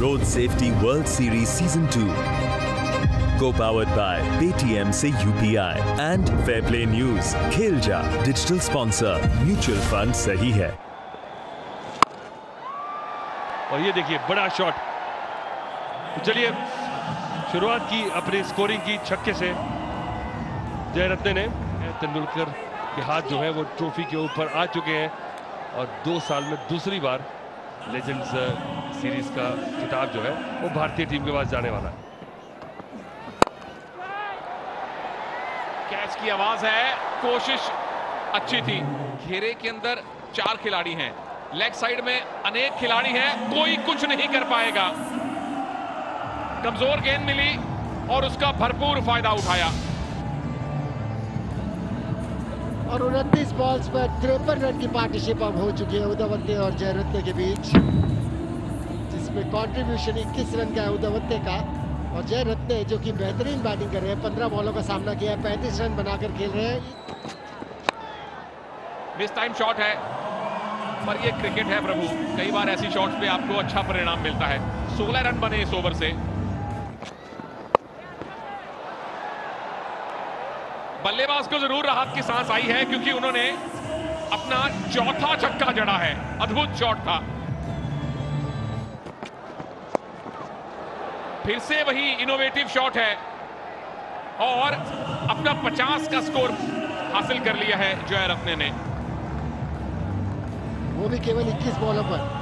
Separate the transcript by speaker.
Speaker 1: Road safety world series season 2 co-powered by Paytm से UPI and fair play news. खेल जा digital sponsor, mutual fund सही है।
Speaker 2: और ये देखिए बड़ा शॉट। तो चलिए शुरुआत की अपनी स्कोरिंग की छक्के से जयरत्ने ने। तेंदुलकर के हाथ जो है वो ट्रॉफी के ऊपर आ चुके हैं और 2 साल में दूसरी बार लेजेंड्स सीरीज का खिताब जो है वो भारतीय टीम के पास जाने वाला है।
Speaker 3: कैच की आवाज है, कोशिश अच्छी थी। घेरे के अंदर 4 खिलाड़ी हैं, लेग साइड में अनेक खिलाड़ी हैं, कोई कुछ नहीं कर पाएगा। कमजोर गेंद मिली और उसका भरपूर फायदा उठाया।
Speaker 4: और 29 बॉल्स पर 53 रन की पार्टनरशिप अब हो चुकी है उदवंते और जयरत्ने के बीच, जिसमें कंट्रीब्यूशन 21 रन का है उदवंते का। और जयरत्ने जो कि बेहतरीन बैटिंग कर रहे हैं, 15 बॉलों का सामना किया है, 35 रन बनाकर खेल रहे हैं।
Speaker 3: मिस टाइम शॉट है, पर ये क्रिकेट है प्रभु, कई बार ऐसी शॉट्स पे आपको अच्छा परिणाम मिलता है। 16 रन बने इस ओवर से। बल्लेबाज को जरूर राहत की सांस आई है, क्योंकि उन्होंने अपना चौथा छक्का जड़ा है। अद्भुत शॉट था। फिर से वही इनोवेटिव शॉट है और अपना 50 का स्कोर हासिल कर लिया है जयरत्ने ने,
Speaker 4: वो भी केवल 21 बॉलों पर।